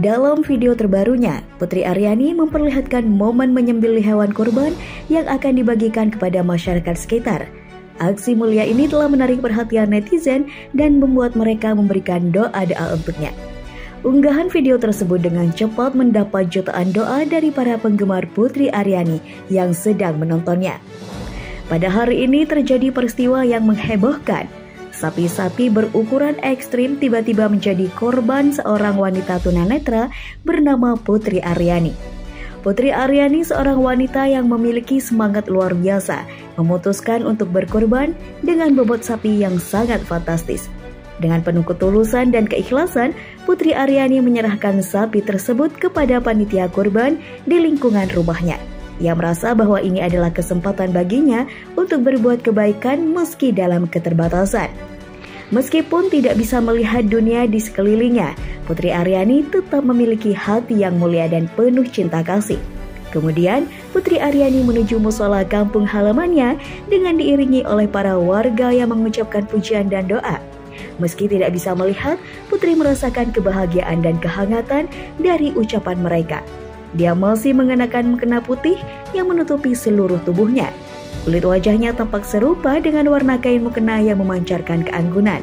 Dalam video terbarunya, Putri Aryani memperlihatkan momen menyembelih hewan kurban yang akan dibagikan kepada masyarakat sekitar. Aksi mulia ini telah menarik perhatian netizen dan membuat mereka memberikan doa-doa untuknya. Unggahan video tersebut dengan cepat mendapat jutaan doa dari para penggemar Putri Aryani yang sedang menontonnya. Pada hari ini terjadi peristiwa yang menghebohkan. Sapi-sapi berukuran ekstrim tiba-tiba menjadi korban seorang wanita tunanetra bernama Putri Aryani. Putri Aryani seorang wanita yang memiliki semangat luar biasa, memutuskan untuk berkorban dengan bobot sapi yang sangat fantastis. Dengan penuh ketulusan dan keikhlasan, Putri Aryani menyerahkan sapi tersebut kepada panitia kurban di lingkungan rumahnya. Ia merasa bahwa ini adalah kesempatan baginya untuk berbuat kebaikan meski dalam keterbatasan. Meskipun tidak bisa melihat dunia di sekelilingnya, Putri Aryani tetap memiliki hati yang mulia dan penuh cinta kasih. Kemudian, Putri Aryani menuju musola kampung halamannya dengan diiringi oleh para warga yang mengucapkan pujian dan doa. Meski tidak bisa melihat, Putri merasakan kebahagiaan dan kehangatan dari ucapan mereka. Dia masih mengenakan mukena putih yang menutupi seluruh tubuhnya. Kulit wajahnya tampak serupa dengan warna kain mukena yang memancarkan keanggunan.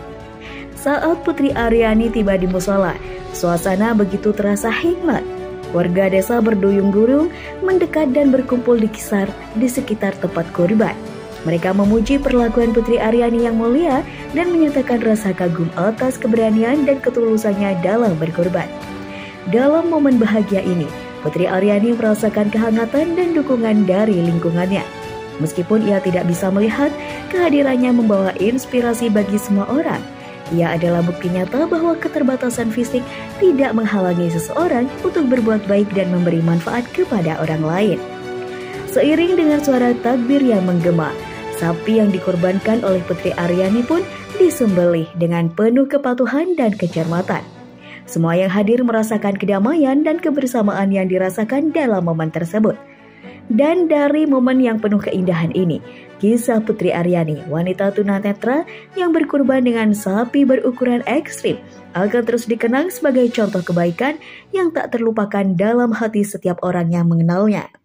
Saat Putri Aryani tiba di musola, suasana begitu terasa hikmat. Warga desa berduyung-duyung mendekat dan berkumpul di sekitar tempat kurban. Mereka memuji perlakuan Putri Aryani yang mulia dan menyatakan rasa kagum atas keberanian dan ketulusannya dalam berkorban. Dalam momen bahagia ini, Putri Aryani merasakan kehangatan dan dukungan dari lingkungannya. Meskipun ia tidak bisa melihat, kehadirannya membawa inspirasi bagi semua orang. Ia adalah bukti nyata bahwa keterbatasan fisik tidak menghalangi seseorang untuk berbuat baik dan memberi manfaat kepada orang lain. Seiring dengan suara takbir yang menggema, sapi yang dikorbankan oleh Putri Aryani pun disembelih dengan penuh kepatuhan dan kecermatan. Semua yang hadir merasakan kedamaian dan kebersamaan yang dirasakan dalam momen tersebut. Dan dari momen yang penuh keindahan ini, kisah Putri Aryani, wanita tunanetra yang berkorban dengan sapi berukuran ekstrim, akan terus dikenang sebagai contoh kebaikan yang tak terlupakan dalam hati setiap orang yang mengenalnya.